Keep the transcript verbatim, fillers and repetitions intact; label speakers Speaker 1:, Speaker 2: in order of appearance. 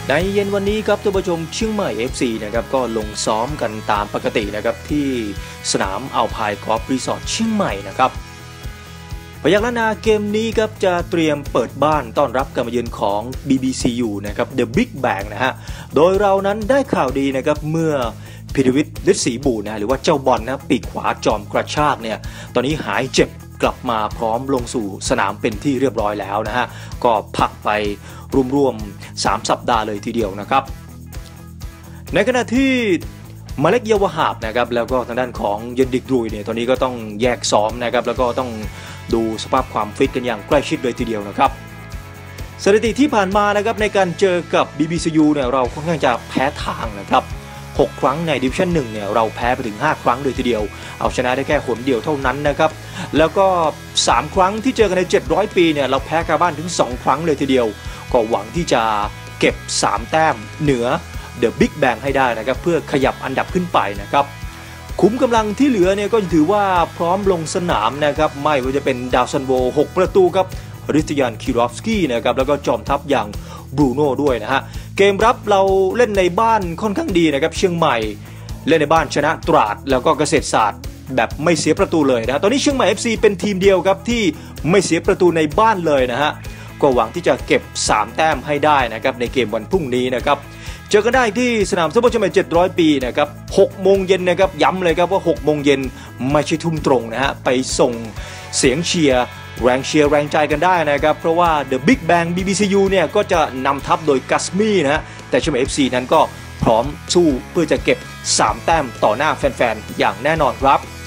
Speaker 1: ในเย็นวันนี้ครับท่านผู้ชมเชียงใหม่ เอฟ ซี นะครับก็ลงซ้อมกันตามปกตินะครับที่สนามอัลพายกอล์ฟรีสอร์ทเชียงใหม่นะครับพยัคฆ์ล้านนาเกมนี้ครับจะเตรียมเปิดบ้านต้อนรับการมาเยือนของ บี บี ซี ยู นะครับ The Big Bang นะฮะโดยเรานั้นได้ข่าวดีนะครับเมื่อพิรวิทย์ ฤทธิ์ศรีบูรณ์นะหรือว่าเจ้าบอลนะปีกขวาจอมกระชากเนี่ยตอนนี้หายเจ็บกลับมาพร้อมลงสู่สนามเป็นที่เรียบร้อยแล้วนะฮะก็พักไปรวมๆสามสัปดาห์เลยทีเดียวนะครับในขณะที่มาเล็กเยาวหาบนะครับแล้วก็ทางด้านของเยนดิกรุยเนี่ยตอนนี้ก็ต้องแยกซ้อมนะครับแล้วก็ต้องดูสภาพความฟิตกันอย่างใกล้ชิดเลยทีเดียวนะครับสถิติที่ผ่านมานะครับในการเจอกับ บี บี ซี ยู เนี่ยเราค่อนข้างจะแพ้ทางนะครับหกครั้งในดิวิชั่นหนึ่งเนี่ยเราแพ้ไปถึงห้าครั้งเลยทีเดียวเอาชนะได้แค่หนเดียวเท่านั้นนะครับแล้วก็สามครั้งที่เจอกันในเจ็ดร้อยปีเนี่ยเราแพ้คาบ้านถึงสองครั้งเลยทีเดียวก็หวังที่จะเก็บสามแต้มเหนือเดอะบิ๊กแบงให้ได้นะครับเพื่อขยับอันดับขึ้นไปนะครับคุ้มกำลังที่เหลือเนี่ยก็ถือว่าพร้อมลงสนามนะครับไม่ว่าจะเป็นดาวซันโวหกประตูครับริสยานคิรอฟสกี้นะครับแล้วก็จอมทัพอย่างบรูโน่ด้วยนะฮะเกมรับเราเล่นในบ้านค่อนข้างดีนะครับเชียงใหม่เล่นในบ้านชนะตราดแล้วก็เกษตรศาสตร์แบบไม่เสียประตูเลยนะตอนนี้เชียงใหม่ เอฟ ซี เป็นทีมเดียวครับที่ไม่เสียประตูในบ้านเลยนะฮะก็หวังที่จะเก็บสามแต้มให้ได้นะครับในเกมวันพรุ่งนี้นะครับเจอกันได้ที่สนามซุปเปอร์เชียงใหม่เจ็ดร้อยปีนะครับหกโมงเย็นนะครับย้ำเลยครับว่าหกโมงเย็นไม่ใช่ทุ่มตรงนะฮะไปส่งเสียงเชียร์แรงเชียร์แรงใจกันได้นะครับเพราะว่า The Big Bang บี บี ซี ยู เนี่ยก็จะนำทัพโดยกัสมี่นะฮะแต่เชียงใหม่ เอฟ ซี นั้นก็พร้อมสู้เพื่อจะเก็บสามแต้มต่อหน้าแฟนๆอย่างแน่นอนครับ